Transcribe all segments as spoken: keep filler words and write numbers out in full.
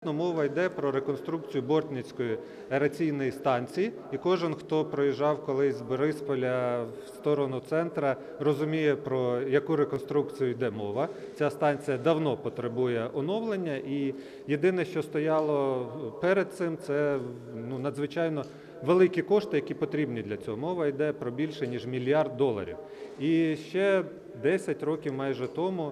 Мова йде про реконструкцію Бортницької аераційної станції, і кожен, хто проїжджав колись з Борисполя в сторону центра, розуміє, про яку реконструкцію йде мова. Ця станція давно потребує оновлення, і єдине, що стояло перед цим, це ну, надзвичайно великі кошти, які потрібні для цього. Мова йде про більше, ніж мільярд доларів. І ще десять років майже тому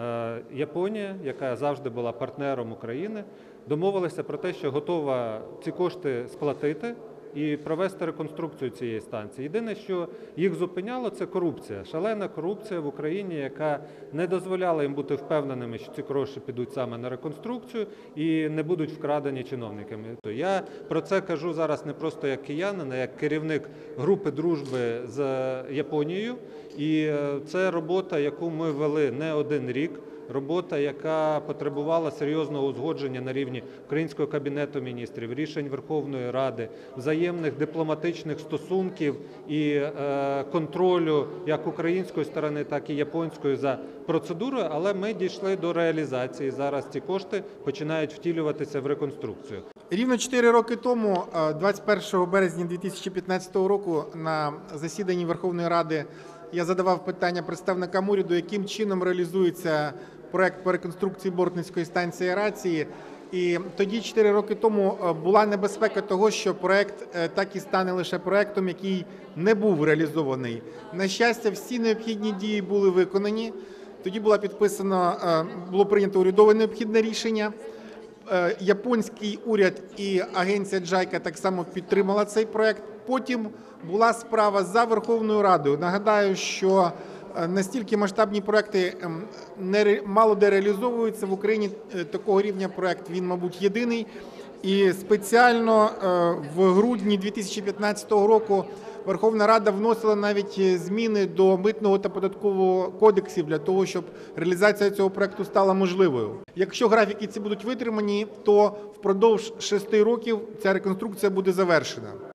Японія, яка завжди була партнером України, домовилася про те, що готова ці кошти сплатити і провести реконструкцію цієї станції. Єдине, що їх зупиняло, це корупція. Шалена корупція в Україні, яка не дозволяла їм бути впевненими, що ці гроші підуть саме на реконструкцію і не будуть вкрадені чиновниками. Я про це кажу зараз не просто як киянин, а як керівник групи дружби з Японією. І це робота, яку ми вели не один рік. Робота, яка потребувала серйозного узгодження на рівні Українського Кабінету Міністрів, рішень Верховної Ради, взаємних дипломатичних стосунків і е, контролю як української сторони, так і японської за процедурою, але ми дійшли до реалізації. Зараз ці кошти починають втілюватися в реконструкцію. Рівно чотири роки тому, двадцять першого березня дві тисячі п'ятнадцятого року, на засіданні Верховної Ради я задавав питання представникам уряду, яким чином реалізується проект по реконструкції Бортницької станції аерації. І тоді, чотири роки тому, була небезпека того, що проект так і стане лише проектом, який не був реалізований. На щастя, всі необхідні дії були виконані. Тоді було підписано, було прийнято урядове необхідне рішення. Японський уряд і агенція джайка так само підтримала цей проект. Потім була справа за Верховною Радою. Нагадаю, що настільки масштабні проекти не, мало де реалізовуються. В Україні такого рівня проект, він, мабуть, єдиний. І спеціально в грудні дві тисячі п'ятнадцятого року Верховна Рада вносила навіть зміни до Митного та Податкового кодексів для того, щоб реалізація цього проекту стала можливою. Якщо графіки ці будуть витримані, то впродовж шести років ця реконструкція буде завершена.